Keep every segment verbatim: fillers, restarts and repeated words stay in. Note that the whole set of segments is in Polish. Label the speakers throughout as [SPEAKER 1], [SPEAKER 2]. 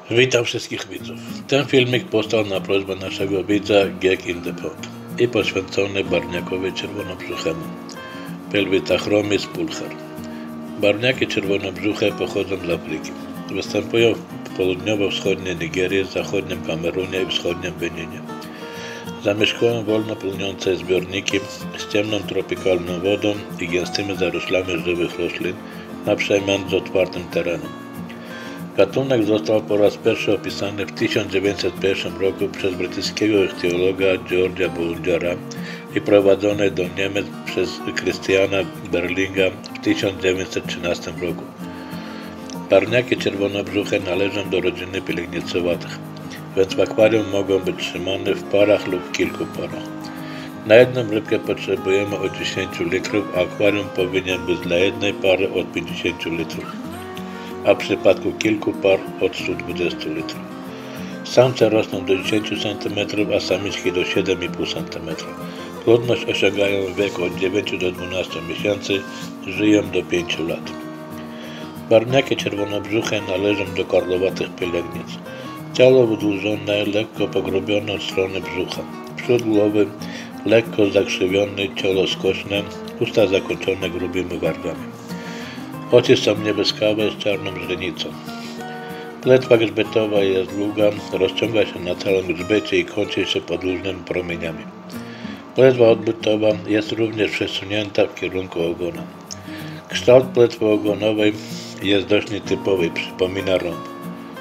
[SPEAKER 1] Witam wszystkich widzów. Ten filmik powstał na prośbę naszego widza Geek in the Pond i poświęcony barwniakowi czerwonobrzuchemu Pelwitachromis pulcher. Barwniaki czerwonobrzuche pochodzą z Afryki. Występują w południowo-wschodniej Nigerii, zachodnim Kamerunie i wschodnim Beninie. Zamieszkują wolno płynące zbiorniki z ciemną tropikalną wodą i gęstymi zaroślami żywych roślin na przemian z otwartym terenem. Gatunek został po raz pierwszy opisany w tysiąc dziewięćset pierwszym roku przez brytyjskiego ichtiologa George'a Boulangera i prowadzony do Niemiec przez Christiana Berlinga w tysiąc dziewięćset trzynastym roku. Barwniaki czerwonobrzuche należą do rodziny pielęgnicowatych, więc w akwarium mogą być trzymane w parach lub kilku parach. Na jedną rybkę potrzebujemy od dziesięciu litrów, a akwarium powinien być dla jednej pary od pięćdziesięciu litrów, a w przypadku kilku par od stu dwudziestu litrów. Samce rosną do dziesięciu centymetrów, a samiczki do siedmiu i pół centymetra. Płodność osiągają w wieku od dziewięciu do dwunastu miesięcy, żyją do pięciu lat. Barwniaki czerwonobrzuche należą do karłowatych pielęgnic. Ciało wydłużone, lekko pogrubione od strony brzucha. Przód głowy lekko zakrzywiony, ciało skośne, usta zakończone grubymi wargami. Oczy są niebieskawe z czarną źrenicą. Płetwa grzbietowa jest długa, rozciąga się na całym grzbiecie i kończy się podłużnymi promieniami. Płetwa odbytowa jest również przesunięta w kierunku ogona. Kształt płetwy ogonowej jest dość nietypowy i przypomina rąb.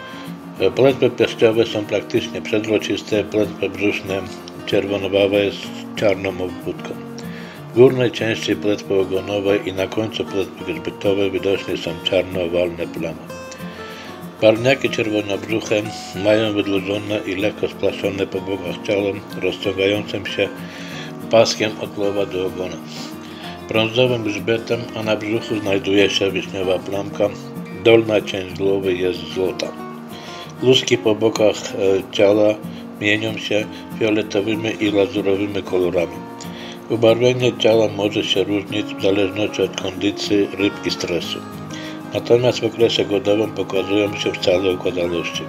[SPEAKER 1] Płetwy pierściowe są praktycznie przezroczyste, płetwy brzuszne czerwonowawe z czarną obwódką. W górnej części płetwy ogonowej i na końcu płetwy grzbietowej widoczne są czarno-owalne plamy. Barwniaki czerwonobrzuche mają wydłużone i lekko splaszczone po bokach ciało, rozciągającym się paskiem od głowa do ogona. Brązowym grzbietem, a na brzuchu znajduje się wiśniowa plamka, dolna część głowy jest złota. Łuski po bokach ciała mienią się fioletowymi i lazurowymi kolorami. Ubarwienie ciała może się różnić w zależności od kondycji ryb i stresu. Natomiast w okresie godowym pokazują się w całej układałości.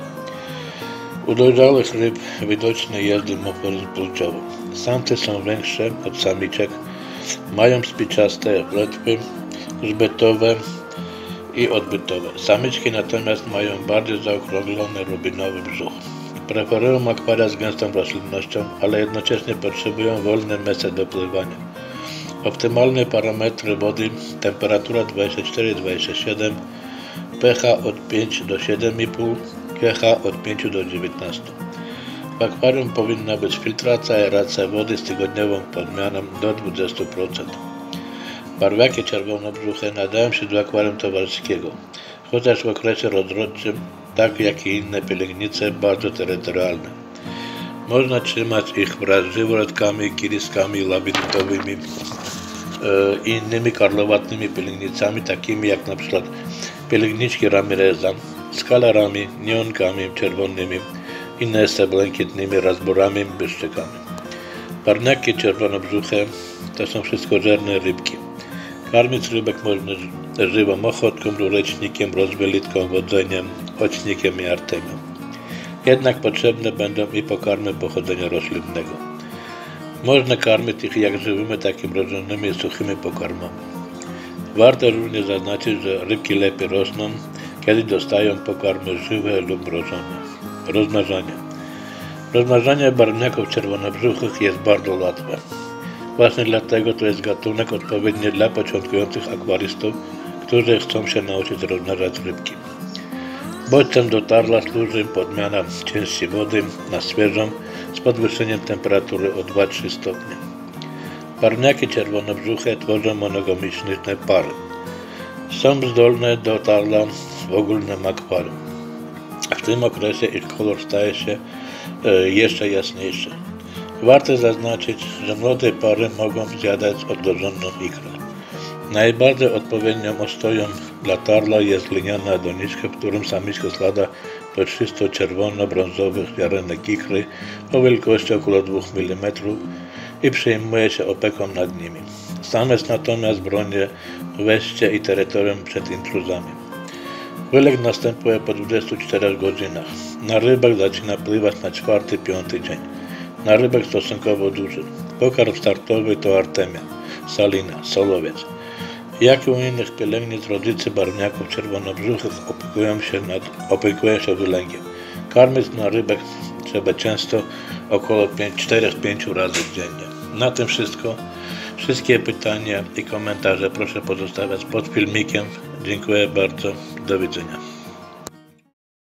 [SPEAKER 1] U dojrzałych ryb widoczny jest dimorfizm płciowy. Samce są większe od samiczek, mają spiczaste płetwy grzbietowe i odbytowe. Samiczki natomiast mają bardziej zaokrąglony rubinowy brzuch. Preferują akwaria z gęstą roślinnością, ale jednocześnie potrzebują wolne miejsce do pływania. Optymalne parametry wody: temperatura dwadzieścia cztery do dwudziestu siedmiu, pH od pięciu do siedmiu i pół, pH od pięciu do dziewiętnastu. W akwarium powinna być filtracja i aeracja wody z tygodniową podmianą do dwudziestu procent. Barwniaki czerwonobrzuche nadają się do akwarium towarzyskiego, chociaż w okresie rozrodczym, tak jak i inne pielęgnice, bardzo terytorialne. Można trzymać ich wraz z żyworodkami, kiriskami labiryntowymi i e, innymi karłowatymi pielęgnicami, takimi jak np. pielęgniczki Ramireza, skalarami, neonkami czerwonymi i neste błękitnymi razborami, byszczykami. Barwniaki czerwonobrzuche to są wszystkożerne rybki. Karmić rybek można żywą ochotką, rurecznikiem, rozwelitką, wodzeniem, ocznikiem i artemią. Jednak potrzebne będą i pokarmy pochodzenia roślinnego. Można karmić ich jak żywymi, tak i mrożonymi i suchymi pokarmami. Warto również zaznaczyć, że rybki lepiej rosną, kiedy dostają pokarmy żywe lub mrożone. Rozmnażanie. Rozmnażanie barwniaków czerwonobrzuchych jest bardzo łatwe. Właśnie dlatego to jest gatunek odpowiedni dla początkujących akwarystów, którzy chcą się nauczyć rozmnażać rybki. Bodźcem do tarla służy podmiana części wody na świeżą z podwyższeniem temperatury o dwa do trzech stopnie. Barwniaki czerwonobrzuche tworzą monogamiczne pary. Są zdolne do tarla w ogólnym akwarium. W tym okresie ich kolor staje się e, jeszcze jasniejszy. Warto zaznaczyć, że młode pary mogą zjadać odłożoną ikrę. Najbardziej odpowiednią ostoją dla tarla jest gliniana doniczka, w którym samiczka składa do trzystu czerwono-brązowych ziarenek ikry o wielkości około dwóch milimetrów i przejmuje się opieką nad nimi. Samiec natomiast broni wejście i terytorium przed intruzami. Wylek następuje po dwudziestu czterech godzinach. Na rybach zaczyna pływać na czwarty, piąty dzień. Na rybach stosunkowo duży. Pokarm startowy to artemia, salina, solowiec. Jak i u innych pielęgnic, rodzice barwniaków czerwonobrzuchych opiekują się, nad, opiekują się wylęgiem. Karmić na rybach trzeba często, około cztery do pięciu razy dziennie. Na tym wszystko. Wszystkie pytania i komentarze proszę pozostawiać pod filmikiem. Dziękuję bardzo. Do widzenia.